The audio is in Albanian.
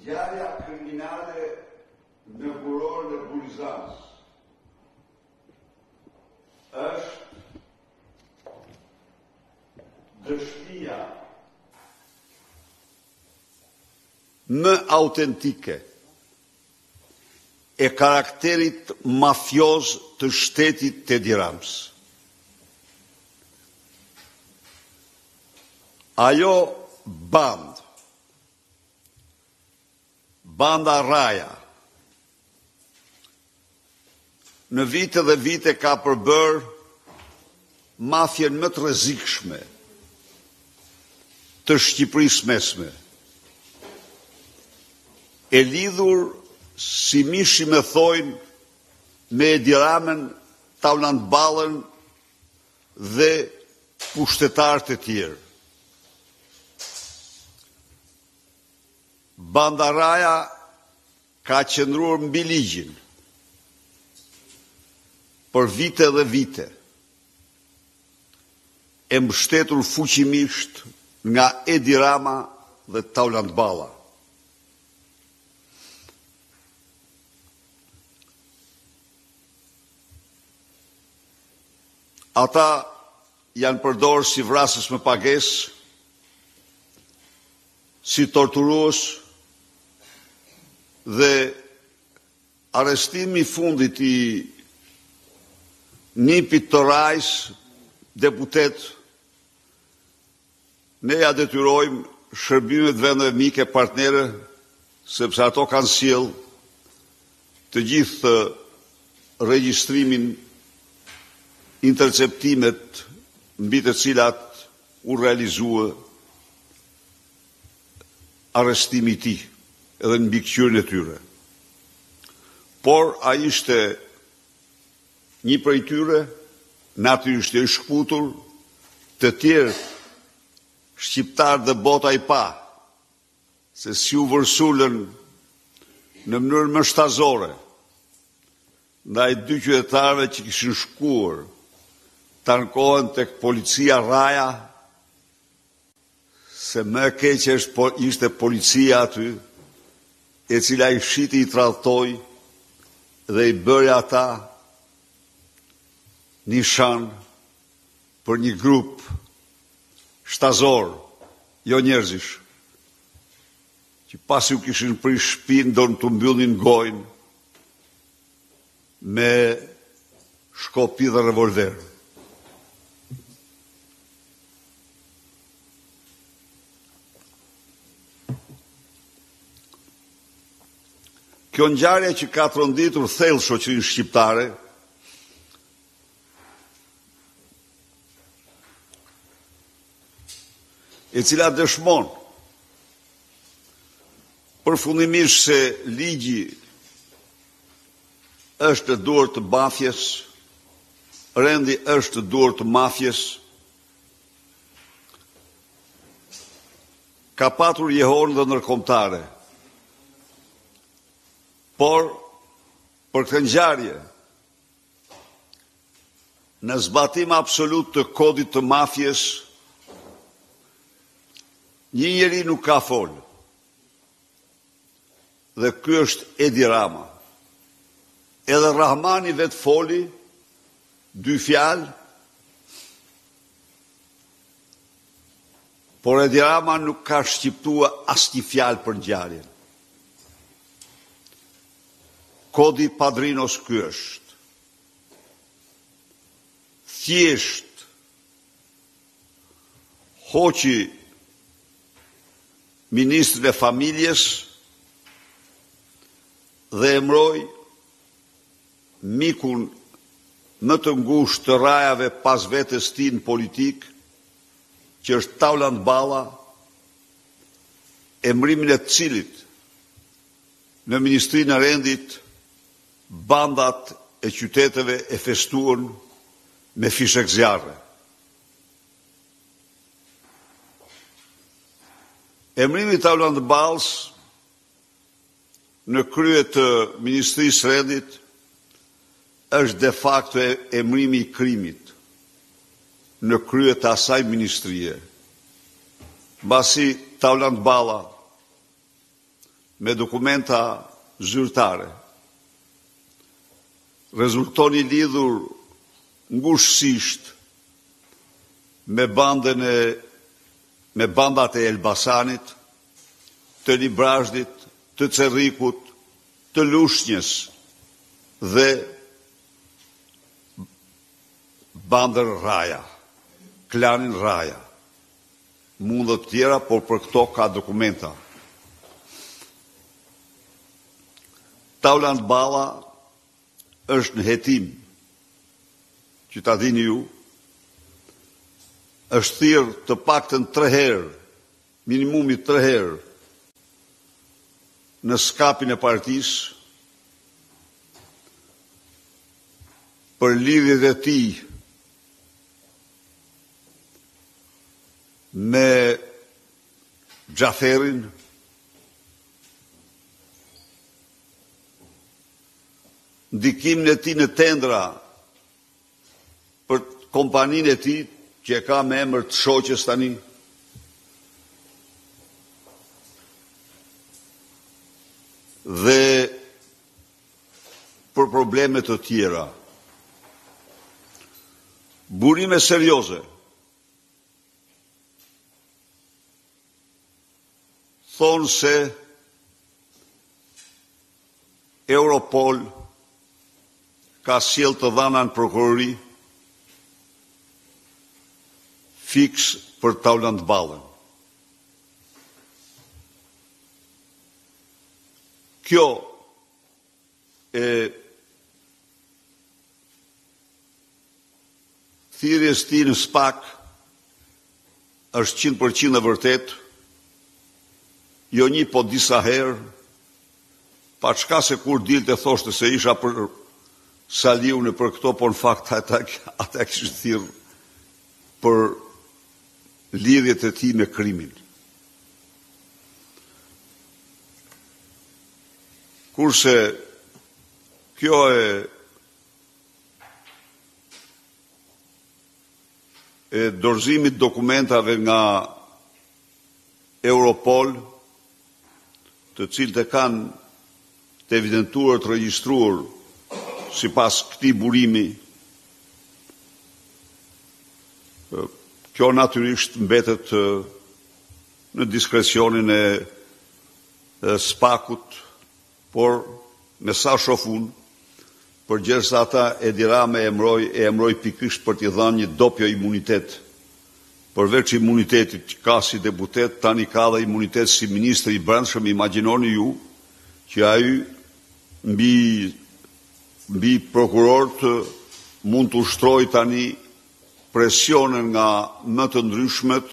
Ngjarja kriminale në burorën e Burizanës është dështia më autentike e karakterit mafioz të shtetit të Edi Ramës. Ajo banda Raja, në vite dhe vite ka përbër mafjen më të rrezikshme të Shqipërisë mesme, e lidhur, si mishi me thojnë, me Edi Ramën, Tauland Ballën dhe pushtetarët e tjerë. Banda Raja ka qëndruar mbi ligjin për vite dhe vite, e mbështetur fuqimisht nga Edi Rama dhe Tauland Balla. Ata janë përdorur si vrasës me pagesë, si torturues, dhe arrestimi i fundit i Nipit Torajs, deputet, ne ja detyrojmë shërbimet vendeve mike partnere, sepse ato kanë sjell të gjithë regjistrimin, interceptimet mbi të cilat u realizua arrestimi i tij edhe në mbikëqyrjen e tyre. Por ai ishte një prej tyre, natyrisht i shkputur, të tjerë shqiptarë dhe bota i pa, se si u vërsulën në mënyrë më shtazore ndaj dy qytetarëve që kishin shkuar të ankohen tek policia Raja, se më e keqe ishte policia aty, e cila i shiti i tradhtoi dhe i bëri ata nishan për një grup shtazor, jo njerëzish, që pasi u kishin prish shtëpinë don të mbyllnin gojën me shkopi dhe revolver. Kjo ngjarje që ka tronditur thellë shoqërinë shqiptare, e cila dëshmon përfundimisht se ligji është në dorë të mafjes, rendi është në dorë të mafjes, ka patur jehon dhe ndërkombëtare. Por, për këtë ngjarje, në zbatim absolut të kodit të mafjes, një njeri nuk ka folë. Dhe ky është Edi Rama. Edhe Rahmani vetë foli, 2 fjalë, por Edi Rama nuk ka shqiptua asnjë fjalë për ngjarjen. Kodi Padrinos ky është. Thjesht hoqi ministrin e familjes dhe emroi mikun më të ngushtë të Rajave pas vetes tij në politik, që është Tauland Balla, emrimin e të cilit në Ministrinë e Rendit bandat e qyteteve e festuan me fishek zjarre. Emrimi i Tauland Ballës në krye të Ministrisë së Rendit është de facto emrimi i krimit në krye të asaj ministrie. Mbasi Tauland Balla me dokumenta zyrtare, rezultoni lidhur ngushësisht me bandat e Elbasanit, të Librazhdit, të Cerrikut, të Lushnjës dhe bandër Raja, klanin Raja. Mundët tjera, por për këto ka dokumenta. Tauland Balla është në hetim, që ta dini ju, është thirrë të paktën 3 herë, minimumi 3 herë, në skapin e partisë për lidhjet e tij me Xhaferin, ndikimin e tij në tendra për kompaninë e tij që e ka me emër të shoqës tani, dhe për probleme të tjera. Burime serioze. Thonë se Europol ka sjell të dhëna në prokurori fiks për Tauland Ballën. Kjo e thirrjes tij në SPAK është 100% e vërtet, jo një po disa herë, pa çka se kur dilte thoshte se isha për Saliun e për këto, por në fakt ata kishin thirrë për lidhjet e tij me krimin. Kurse kjo e dorëzimit dokumentave nga Europol, të cilët e kanë të evidentuar të regjistruar sipas këtij burimi, kjo natyrisht mbetet në diskrecionin e SPAK-ut, por me sa shoh unë, përgjithëse ata Edi Rama e emroi pikërisht për t'i dhënë një dopjo imunitet. Përveç imunitetit që ka si deputet, tani ka dhe imunitet si ministri i brendshëm. Imagjinoni ju që ai mbi prokurorët mund të ushtrojë tani presionin nga më të ndryshmet